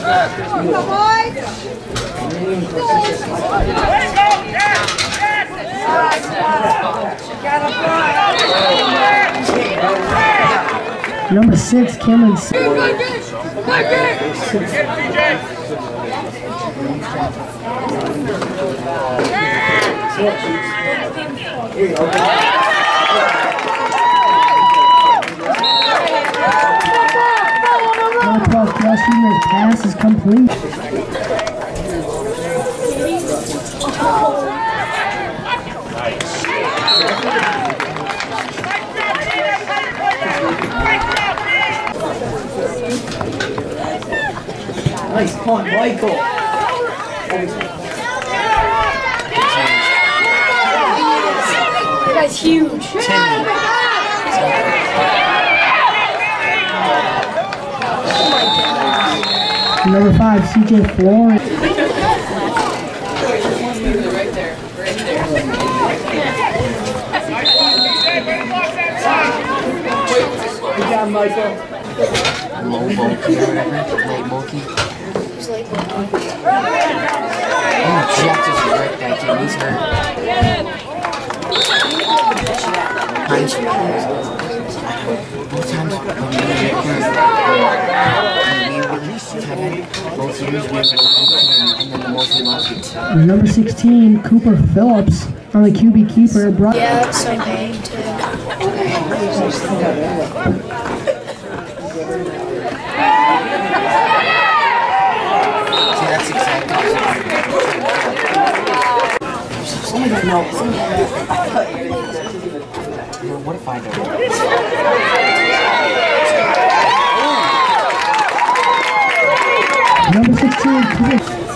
Number 6, Cameron. Number 12, Cash Jr.'s pass is complete. Nice punt, Michael. That guy's huge. Number 5, CJ Florence. Right there. Right there. Good job, Michael. Low bulky or whatever. Light bulky. He's light bulky. Oh, Jeff just wrecked that kid. He's hurt. Punch. Both times when we get hurt, both teams we have and then the most we lost it. Number 16, Cooper Phillips on the QB keeper. Yeah, so big too. See, that's exactly what if I don't? Number 16, Cooper.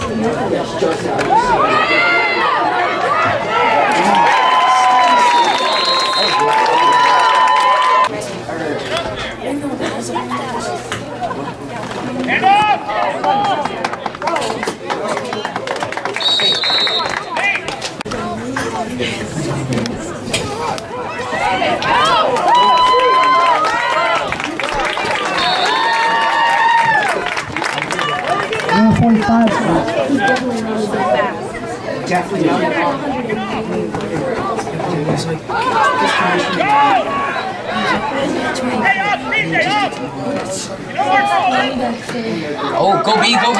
Number 45. Oh, go B, go B.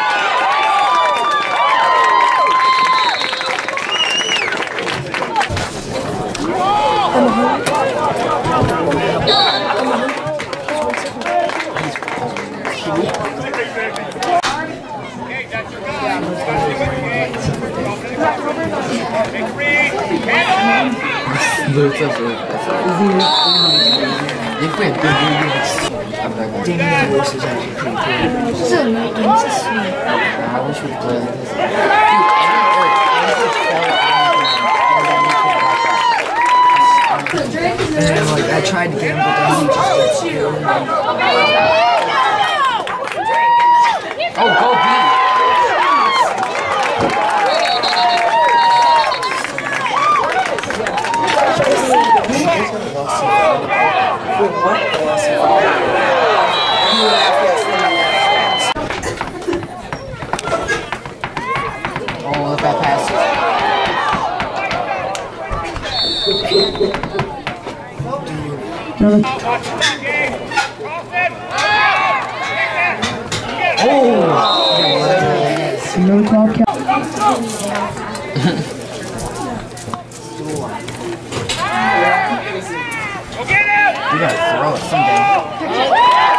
This is a night game. This is sweet. I wish we could play like this. Dude, and like I tried to get him, but then he just oh, go B. Oh, look that pass. Number 12, You gotta throw it someday.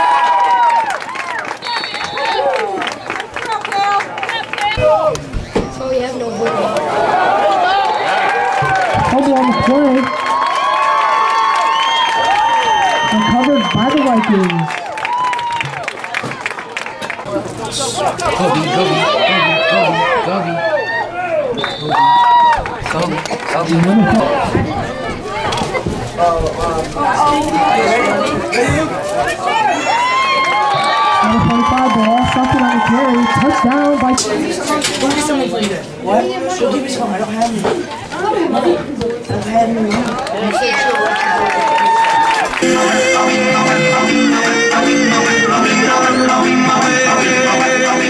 So we have no hood. Fumble on the play. Recovered by the Vikings. Go B, go B, go B, go B, go B, go B, go B. Number 25, ball, something on the carry. Touchdown by... Go get something for you then. What? Go give me some. I don't have any. I don't have any.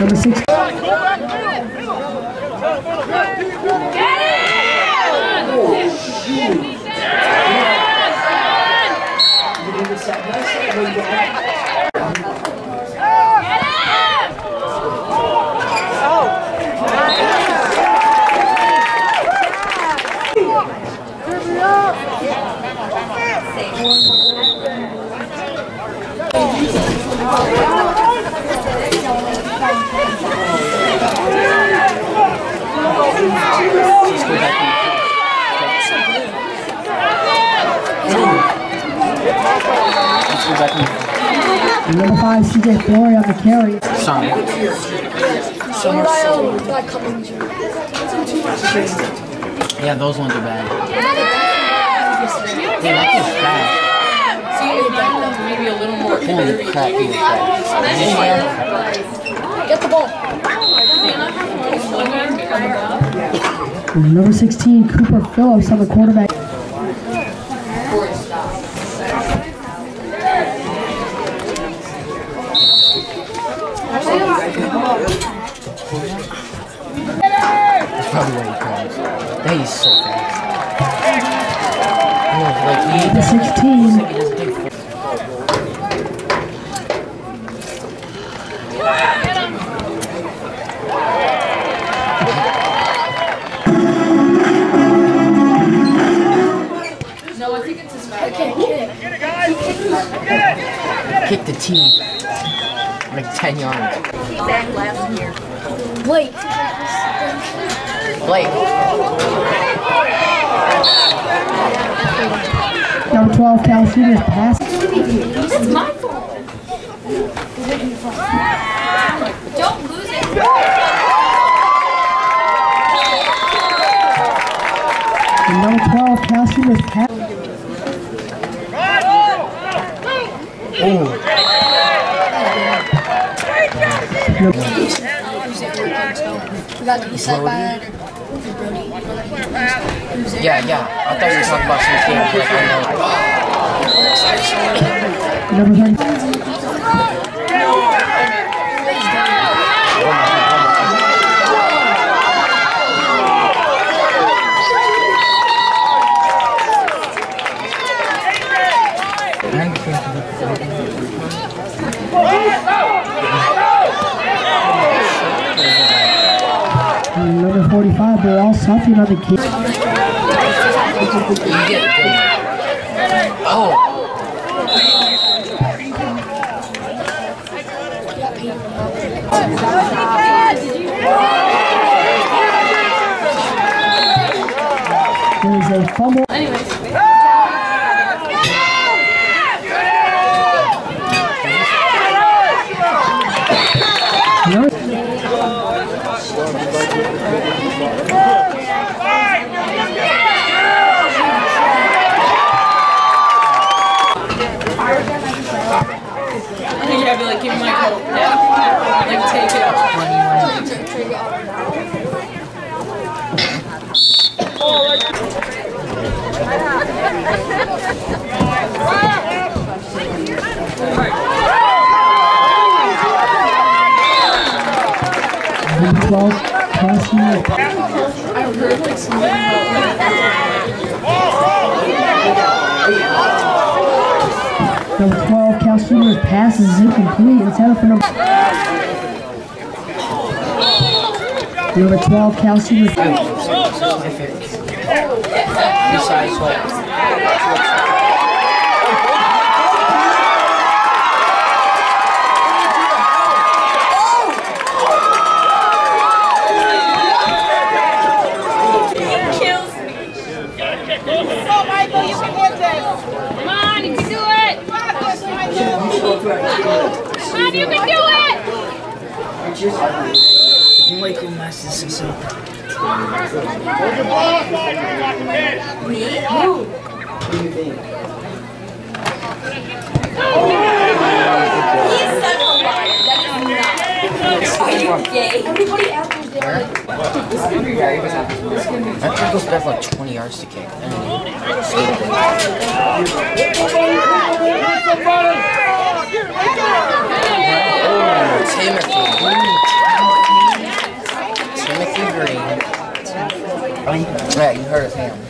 Number 6. Number 5, CJ Flory on the carry. Yeah, those ones are bad. Dude, that kid's fast. See, if that was maybe a little more. Holy crap, he was fast. Get the ball. Number 16, Cooper Phillips on the quarterback. That's probably what he calls. That he's so fast. Like he Number 16. No, I think it's his back. Kick the tee. Like 10 yards. Blake. Blake. Number 12, Cal Senior's pass. That's my fault. Don't lose it. And number 12, Cal Senior's pass. Oh. We got the east side by Yeah. I thought you were talking about some things like I know. Number 45, they're all something on the kid. Oh. There is a fumble. Anyways. Yeah, be like, give me my coat. Yeah. Like, take it off. Number 12, Cal Senior. I heard like something Number 12, Cal Senior's pass is incomplete. It's headed for number 12, Cal Senior's. Besides what? You can do it! Michael Masters is so bad. Me? He's such a liar. That is not. Are you gay? Everybody else is there. That guy goes back like 20 yards to kick. Timothy. Yeah, you hurt his hand.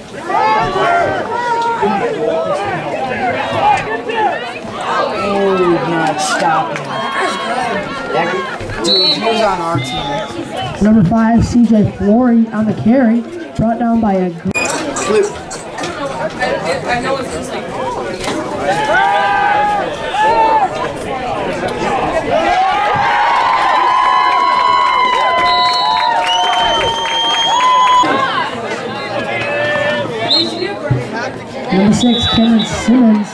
Oh, not stopping. Dude, he was on our team. Number 5, CJ Flory on the carry, brought down by a Flip. I know it's just like. Number 6, Kevin Simmons.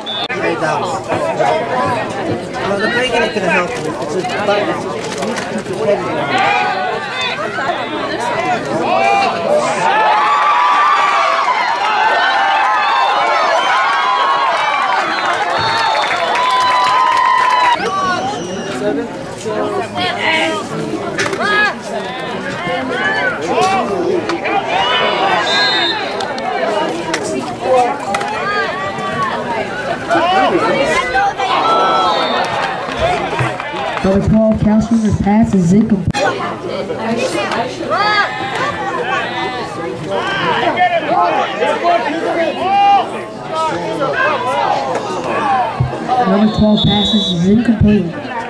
Well, the bacon ain't gonna help you. It's a button. Number 12, Cal Junior's pass is incomplete. Number 12 passes is incomplete.